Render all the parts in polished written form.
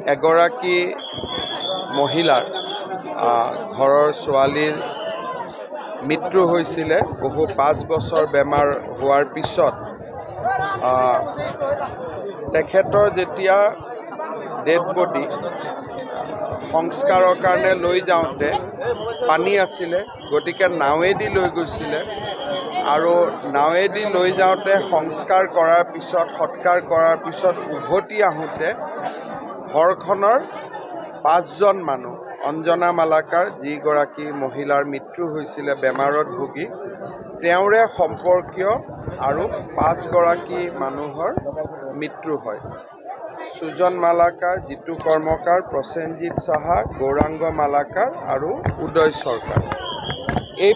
এগৰাকী মহিলাৰ ঘৰৰ ছোৱালীৰ মৃত্যু হৈছিলে বহু 5 বছৰ বেমাৰ হোৱাৰ পিছত তেখেতৰ যেতিয়া ডেড বডি সংস্কাৰৰ কাৰণে লৈ যাওঁতে পানী আছিলে গতিকে নাৱেদি লৈ গৈছিলে আৰু নাৱেদি লৈ যাওঁতে সংস্কাৰ কৰাৰ পিছত সৎকাৰ কৰাৰ পিছত উভতি আহোঁতে ঘৰখনৰ 5জন মানুহ অঞ্জনা মালাকাৰ যিগৰাকী মহিলাৰ মৃত্যু হৈছিলে বেমাৰত ভুগি তেওঁৰে সম্পৰ্কীয় আৰু 5গৰাকী মানুহৰ মৃত্যু হয় সুজন মালাকাৰ জিতু কৰ্মকাৰ প্ৰসেনজিৎ সাহা গৌৰাংগ মালাকাৰ আৰু উদয় চৰকাৰ এই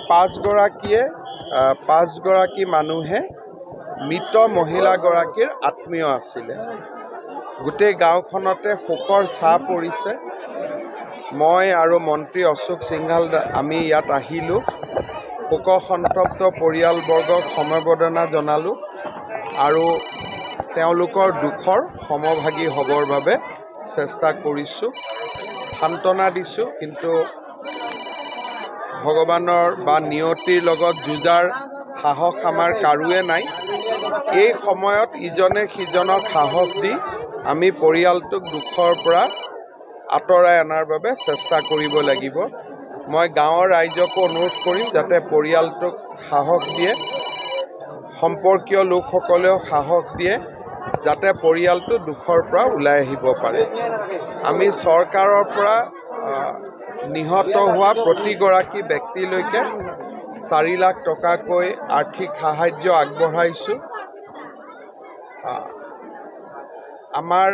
5গৰাকী মানুহে মৃত মহিলাগৰাকীৰ আত্মীয় আছিলে গোটেই গাঁওখনতে শোকৰ ছাঁ পৰিছে মই আৰু মন্ত্ৰী অশোক সিংঘাল আমি ইয়াত আহিলোঁ শোকসন্তপ্ত পৰিয়ালবৰ্গক সমবেদনা জনালোঁ আৰু তেওঁলোকৰ দুখৰ সমভাগী হ'বৰ বাবে চেষ্টা কৰিছোঁ সান্তনা দিছোঁ কিন্তু ভগৱানৰ বা নিয়তিৰ লগত যুঁজাৰ সাহস আমাৰ কাৰোৱে নাই এই সময়ত ইজনে সিজনক সাহস দি আমি পৰিয়ালটোক দুখৰ পৰা আঁতৰাই অনাৰ বাবে চেষ্টা কৰিব লাগিব মই গাঁৱৰ ৰাইজকো অনুৰোধ কৰিম যাতে পৰিয়ালটোক সাহস দিয়ে সম্পৰ্কীয় লোকসকলেও সাহস দিয়ে যাতে পৰিয়ালটো দুখৰ পৰা ওলাই আহিব পাৰে আমি চৰকাৰৰ পৰা নিহত হোৱা প্ৰতিগৰাকী ব্যক্তিলৈকে 4 লাখ টকাকৈ আৰ্থিক সাহায্য আগবঢ়াইছোঁ আমাৰ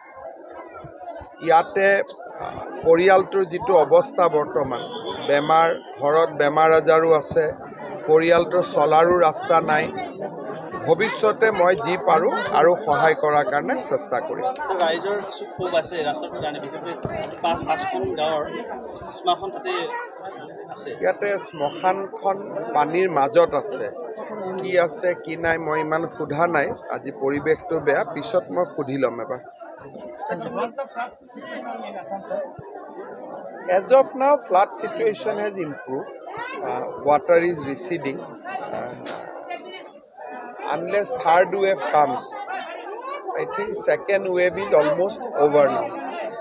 ইয়াতে পৰিয়ালটোৰ যিটো অৱস্থা বৰ্তমান বেমাৰ ঘৰত বেমাৰ আজাৰো আছে পৰিয়ালটোৰ চলাৰো ৰাস্তা নাই ভৱিষ্যতে মই যি পাৰোঁ আৰু সহায় কৰাৰ কাৰণে চেষ্টা কৰিম ৰাইজৰ খুব আছে ৰাস্তাটো কাৰণে বিশেষকৈ 5খন গাঁৱৰ শ্মশান তাতে আছে ইয়াতে শ্মশানখন পানীৰ মাজত আছে কি আছে কি নাই মই ইমান সোধা নাই আজি পৰিৱেশটো বেয়া পিছত মই সুধি ল'ম এবাৰ As of now, flood situation has improved. Water is receding. Unless third wave comes, I think second wave is almost over now.